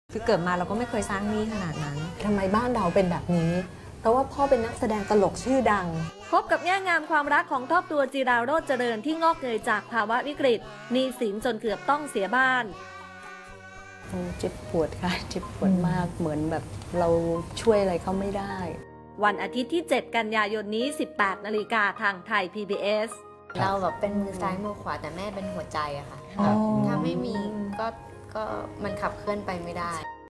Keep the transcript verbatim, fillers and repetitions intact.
คือเกิดมาเราก็ไม่เคยสร้างหนี้ขนาดนั้นทำไมบ้านเราเป็นแบบนี้ เพราะว่าพ่อเป็นนักแสดงตลกชื่อดังพบกับแง่งามความรักของครอบครัวจิราโรจน์เจริญที่งอกเงยจากภาวะวิกฤตหนี้สินจนเกือบต้องเสียบ้านเจ็บปวดค่ะเจ็บปวดมากเหมือนแบบเราช่วยอะไรเขาไม่ได้วันอาทิตย์ที่ เจ็ด กันยายนนี้ สิบแปด นาฬิกาทางไทย พี บี เอสเราแบบเป็นมือซ้ายมือขวาแต่แม่เป็นหัวใจอะค่ะ ถ้าไม่มีก็ก็มันขับเคลื่อนไปไม่ได้